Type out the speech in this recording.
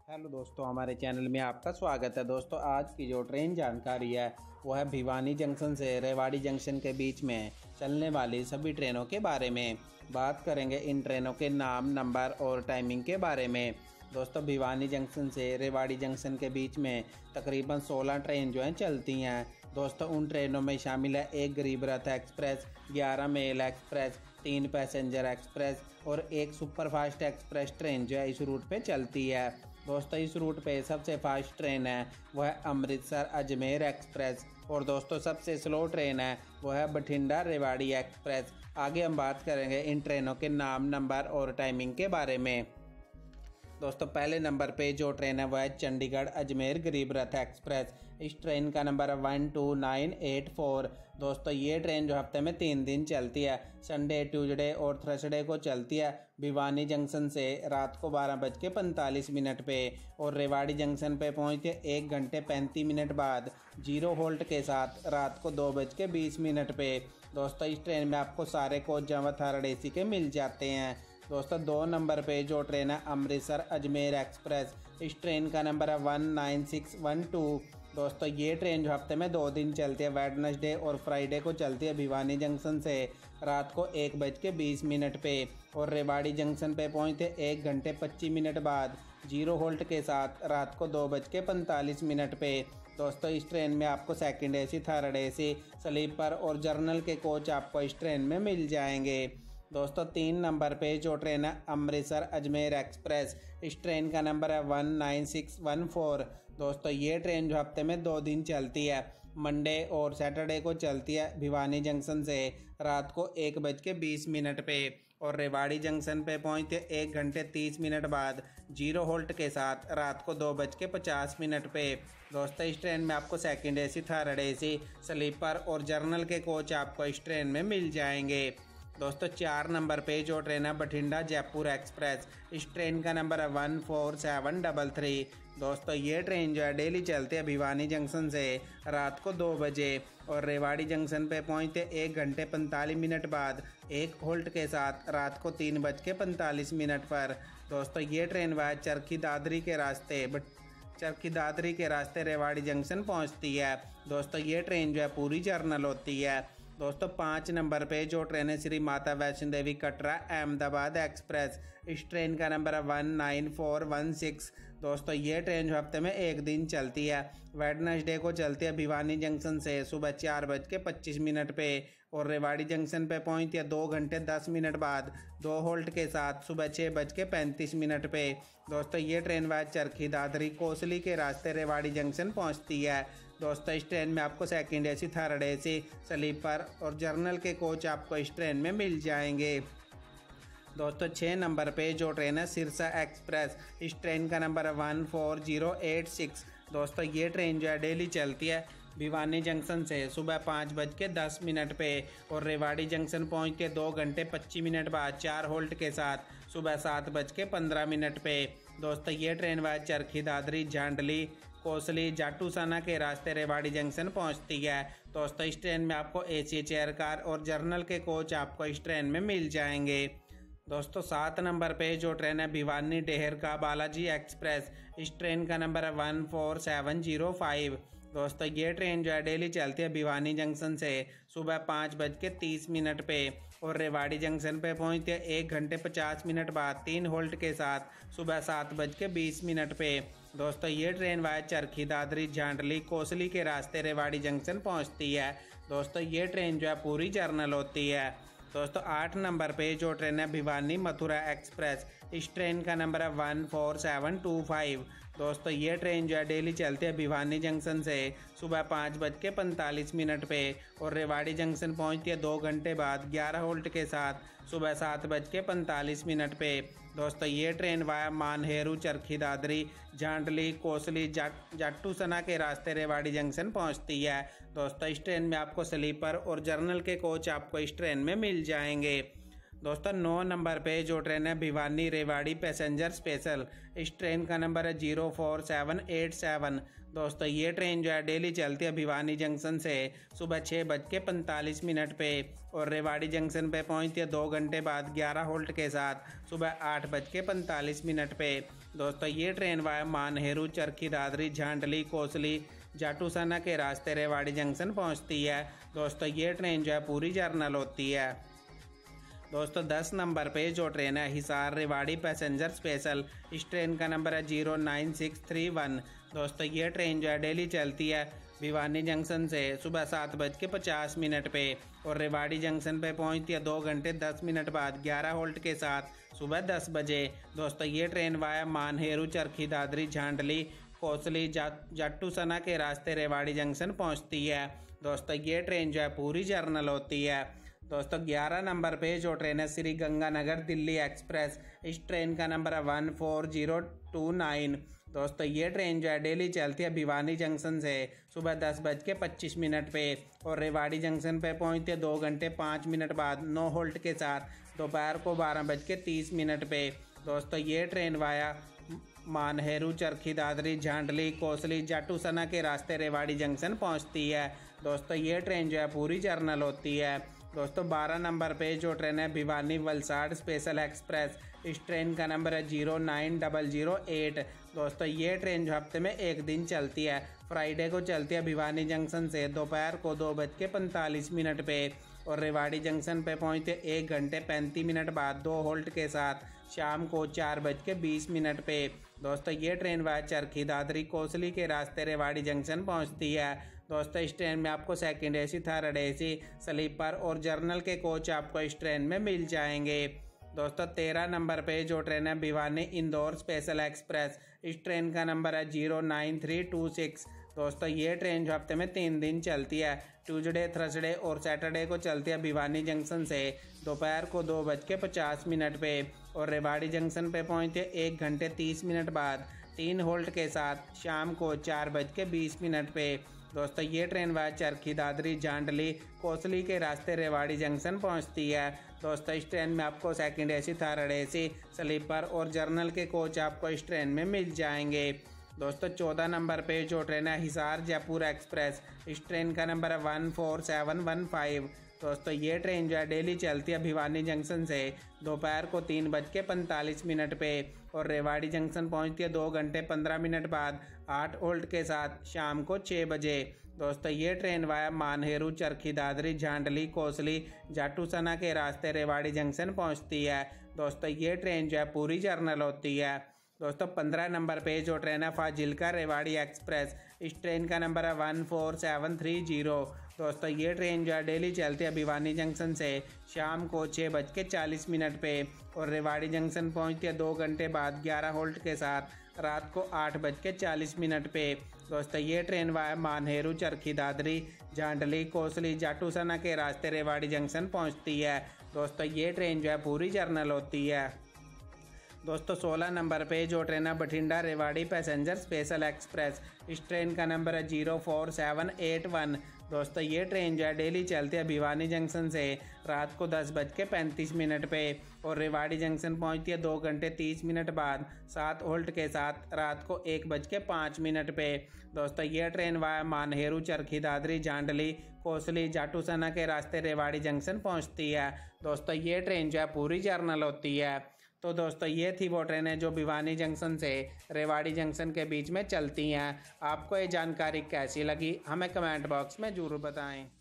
Hello दोस्तों, हमारे channel में आपका स्वागत है। दोस्तों, आज की जो ट्रेन जानकारी है वो है भिवानी जंक्शन से रेवाड़ी जंक्शन के बीच में चलने वाली सभी ट्रेनों के बारे में। बात करेंगे इन ट्रेनों के नाम, नंबर और टाइमिंग के बारे में। दोस्तों, भिवानी जंक्शन से रेवाड़ी जंक्शन के बीच में तकरीबन 16 ट्रेन जो हैं चलती हैं। दोस्तों, उन ट्रेनों में शामिल है एक Garib Rath express, 11 mail express, 3 passenger express और एक सुपरफास्ट एक्सप्रेस ट्रेन जो है इस रूट पे चलती है। दोस्तों, इस रूट पे सबसे फास्ट ट्रेन है वह है अमृतसर अजमेर एक्सप्रेस और दोस्तों सबसे स्लो ट्रेन है वह है बठिंडा रेवाड़ी एक्सप्रेस। आगे हम बात करेंगे इन ट्रेनों के नाम, नंबर और टाइमिंग के बारे में। दोस्तों, पहले नंबर पे जो ट्रेन है वह है चंडीगढ़ अजमेर गरीब रथ एक्सप्रेस। इस ट्रेन का नंबर है 12984। दोस्तों, ये ट्रेन जो हफ्ते में 3 दिन चलती है, संडे, ट्यूसडे और थर्सडे को चलती है। भिवानी जंक्शन से रात को 12:45 पे और रेवाड़ी जंक्शन पे पहुंचती है 1 घंटे 35 मिनट बाद, 0 होल्ट के साथ रात को 2:20 पे। दोस्तों, इस ट्रेन में आपको सारे कोच जमा थर्ड AC के मिल जाते हैं। दोस्तों, 2 नंबर पे जो ट्रेन है अमृतसर अजमेर एक्सप्रेस। इस ट्रेन का नंबर है 19612। दोस्तों, ये ट्रेन जो हफ्ते में 2 दिन चलती है, वेडनेसडे और फ्राइडे को चलती है भिवानी जंक्शन से रात को 1:20 पे और रेवाड़ी जंक्शन पे पहुंचते 1 घंटे 25 मिनट बाद, 0 होल्ट के साथ रात को 2:45 पे। दोस्तों, इस ट्रेन में आपको second AC, third AC, sleeper और जर्नल के कोच आपको इस ट्रेन में मिल जाएंगे। दोस्तों, 3 नंबर पे जो ट्रेन है अमृतसर अजमेर एक्सप्रेस। इस ट्रेन का नंबर है 19614। दोस्तों, ये ट्रेन जो हफ्ते में 2 दिन चलती है, मंडे और सैटरडे को चलती है भिवानी जंक्शन से रात को 1:20 पे और रेवाड़ी जंक्शन पे पहुंचते 1 घंटे 30 मिनट बाद, 0 होल्ट के साथ रात को 2:50 पे। दोस्तों, इस ट्रेन में आपको second AC, third AC, sleeper और जर्नल के कोच आपको इस ट्रेन में मिल जाएंगे। दोस्तों, 4 नंबर पे जो ट्रेन है बठिंडा जयपुर एक्सप्रेस। इस ट्रेन का नंबर है 14733। दोस्तों, ये ट्रेन जो है डेली चलती है भिवानी जंक्शन से रात को 2 बजे और रेवाड़ी जंक्शन पे पहुंचते 1 घंटे 45 मिनट बाद, 1 होल्ट के साथ रात को 3:45 पर। दोस्तों, ये ट्रेन वह चरखी दादरी के रास्ते रेवाड़ी जंक्शन पहुंचती है। दोस्तों, ये ट्रेन जो है पूरी जर्नल होती है। दोस्तों, 5 नंबर पे जो ट्रेन है श्री माता वैष्णो देवी कटरा अहमदाबाद एक्सप्रेस। इस ट्रेन का नंबर है 19416। दोस्तों, ये ट्रेन जो हफ्ते में 1 दिन चलती है, वेडनेसडे को चलती है भिवानी जंक्शन से सुबह 4:25 पे और रेवाड़ी जंक्शन पे पहुंचती है 2 घंटे 10 मिनट बाद, 2 होल्ट के साथ सुबह 6:35 पे। दोस्तों, ये ट्रेन वह चरखी दादरी कोसली के रास्ते रेवाड़ी जंक्शन पहुंचती है। दोस्तों, इस ट्रेन में आपको second AC, third AC, sleeper और जर्नल के कोच आपको इस ट्रेन में मिल जाएंगे। दोस्तों, 6 नंबर पे जो ट्रेन है सिरसा एक्सप्रेस। इस ट्रेन का नंबर है 14086। दोस्तों, ये ट्रेन जो है डेली चलती है भिवानी जंक्शन से सुबह 5:10 पे और रेवाड़ी जंक्शन पहुंचती है 2 घंटे 25 मिनट बाद, 4 होल्ट के साथ सुबह 7:15 पे। दोस्तों, ये ट्रेन वह चरखी दादरी झांडली कोसली जाटूसाना के रास्ते रेवाड़ी जंक्शन पहुंचती है। दोस्तों, इस ट्रेन में आपको AC, चेयर कार और जर्नल के कोच आपको इस ट्रेन में मिल जाएंगे। दोस्तों, 7 नंबर पे जो ट्रेन है भिवानी डेहर का बालाजी एक्सप्रेस। इस ट्रेन का नंबर है 14705। दोस्तों, ये ट्रेन जो है डेली चलती है भिवानी जंक्शन से सुबह 5:30 पे और रेवाड़ी जंक्शन पे पहुंचती है 1 घंटे 50 मिनट बाद, 3 होल्ट के साथ सुबह 7:20 पे। दोस्तों, ये ट्रेन वह चरखी दादरी झांडली कोसली के रास्ते रेवाड़ी जंक्शन पहुंचती है। दोस्तों, ये ट्रेन जो है पूरी जर्नल होती है। दोस्तों, 8 नंबर पे जो ट्रेन है भिवानी मथुरा एक्सप्रेस। इस ट्रेन का नंबर है 14725। दोस्तों, ये ट्रेन जो है डेली चलती है भिवानी जंक्शन से सुबह 5:45 पे और रेवाड़ी जंक्शन पहुंचती है 2 घंटे बाद, 11 होल्ट के साथ सुबह 7:45 पे। दोस्तों, ये ट्रेन वाया मानहेरू चरखी दादरी झांडली कोसली जाटूसना के रास्ते रेवाड़ी जंक्शन पहुंचती है। दोस्तों, इस ट्रेन में आपको स्लीपर और जर्नल के कोच आपको इस ट्रेन में मिल जाएंगे। दोस्तों, 9 नंबर पे जो ट्रेन है भिवानी रेवाड़ी पैसेंजर स्पेशल। इस ट्रेन का नंबर है 04787। दोस्तों, ये ट्रेन जो है डेली चलती है भिवानी जंक्शन से सुबह 6:45 पे और रेवाड़ी जंक्शन पे पहुंचती है 2 घंटे बाद, 11 होल्ट के साथ सुबह 8:45 पे। दोस्तों ये ट्रेन वाया मानहेरू, चरखी दादरी, झांडली, कोसली, जाटूसाना के रास्ते रेवाड़ी जंक्शन पहुंचती है। दोस्तों ये ट्रेन जो है पूरी जर्नल होती है। दोस्तों 10 नंबर पे जो ट्रेन है हिसार रेवाड़ी पैसेंजर स्पेशल, इस ट्रेन का नंबर है 09631। दोस्तों ये ट्रेन जो है डेली चलती है भिवानी जंक्शन से सुबह 7:50 पे और रेवाड़ी जंक्शन पे पहुंचती है 2 घंटे 10 मिनट बाद 11 होल्ट के साथ सुबह 10 बजे। दोस्तों ये ट्रेन वाया मानहेरू, चरखी दादरी, झांडली, कोसली, जाटूसना के रास्ते रेवाड़ी जंक्शन पहुंचती है। दोस्तों ये ट्रेन जो है पूरी जर्नल होती है। दोस्तों 11 नंबर पे जो ट्रेन है श्री गंगानगर दिल्ली एक्सप्रेस, इस ट्रेन का नंबर है 14029। दोस्तों ये ट्रेन जो है डेली चलती है भिवानी जंक्शन से सुबह 10:25 पे और रेवाड़ी जंक्शन पे पहुंचती है 2 घंटे 5 मिनट बाद 9 होल्ट के साथ दोपहर को 12:30 पे। दोस्तों ये ट्रेन वाया मानहेरू, चरखी दादरी, झांडली, कोसली, जाटूसना के रास्ते रेवाड़ी जंक्शन पहुंचती है। दोस्तों ये ट्रेन जो है पूरी जर्नल होती है। दोस्तों 12 नंबर पे जो ट्रेन है भिवानी वलसाड़ स्पेशल एक्सप्रेस, इस ट्रेन का नंबर है 09008। दोस्तों ये ट्रेन जो हफ्ते में एक दिन चलती है, फ्राइडे को चलती है भिवानी जंक्शन से दोपहर को 2:45 पे और रेवाड़ी जंक्शन पे पहुंचते 1 घंटे 35 मिनट बाद 2 होल्ट के साथ शाम को 4:20 पे। दोस्तों ये ट्रेन वाया चरखी दादरी, कोसली के रास्ते रेवाड़ी जंक्शन पहुंचती है। दोस्तों इस ट्रेन में आपको second AC, third AC, sleeper और जर्नल के कोच आपको इस ट्रेन में मिल जाएंगे। दोस्तों 13 नंबर पे जो ट्रेन है भिवानी इंदौर स्पेशल एक्सप्रेस, इस ट्रेन का नंबर है 09326। दोस्तों ये ट्रेन जो हफ्ते में 3 दिन चलती है, ट्यूसडे, थर्सडे और सैटरडे को चलती है भिवानी जंक्शन से दोपहर को 2:50 पे और रेवाड़ी जंक्शन पे पहुंचती है 1 घंटे 30 मिनट बाद 3 होल्ट के साथ शाम को 4:20 पे। दोस्तों ये ट्रेन वाया चरखी दादरी, झांडली, कोसली के रास्ते रेवाड़ी जंक्शन पहुंचती है। दोस्तों इस ट्रेन में आपको second AC, third AC, sleeper और जर्नल के कोच आपको इस ट्रेन में मिल जाएंगे। दोस्तों 14 नंबर पे जो ट्रेन है हिसार जयपुर एक्सप्रेस, इस ट्रेन का नंबर है 14715। दोस्तों ये ट्रेन जो है डेली चलती है भिवानी जंक्शन से दोपहर को 3:45 पे और रेवाड़ी जंक्शन पहुंचती है 2 घंटे 15 मिनट बाद 8 होल्ट के साथ शाम को 6 बजे। दोस्तों ये ट्रेन वाया मानहेरू, चरखी दादरी, झांडली, कोसली, जाटूसना के रास्ते रेवाड़ी जंक्शन पहुंचती है। दोस्तों ये ट्रेन जो है पूरी जर्नल होती है। दोस्तों 15 नंबर पे जो ट्रेन है फाजिल्का रेवाड़ी एक्सप्रेस, इस ट्रेन का नंबर है 14730। दोस्तों ये ट्रेन जो है डेली चलती है भिवानी जंक्शन से शाम को 6:40 पे और रेवाड़ी जंक्शन पहुंचती है 2 घंटे बाद 11 होल्ट के साथ रात को 8:40 पे। दोस्तों ये ट्रेन वाया मानहेरू, चरखी दादरी, झांडली, कोसली, जाटूसना के रास्ते रेवाड़ी जंक्शन पहुंचती है। दोस्तों ये ट्रेन जो है पूरी जर्नल होती है। दोस्तों 16 नंबर पे जो ट्रेन है Bathinda Rewari passenger special express, इस ट्रेन का नंबर है 04781। दोस्तों ये ट्रेन जो है डेली चलती है भिवानी जंक्शन से रात को 10:35 पे और रेवाड़ी जंक्शन पहुंचती है 2 घंटे 30 मिनट बाद 7 होल्ट के साथ रात को 1:05 पे। दोस्तों ये ट्रेन वाया मानहेरू, चरखी दादरी, झांडली, कोसली, जाटूसना के रास्ते रेवाड़ी जंक्शन पहुंचती है। दोस्तों ये ट्रेन जो है पूरी जर्नल होती है। तो दोस्तों ये थी वो ट्रेनें जो भिवानी जंक्शन से रेवाड़ी जंक्शन के बीच में चलती हैं। आपको ये जानकारी कैसी लगी हमें कमेंट बॉक्स में ज़रूर बताएं।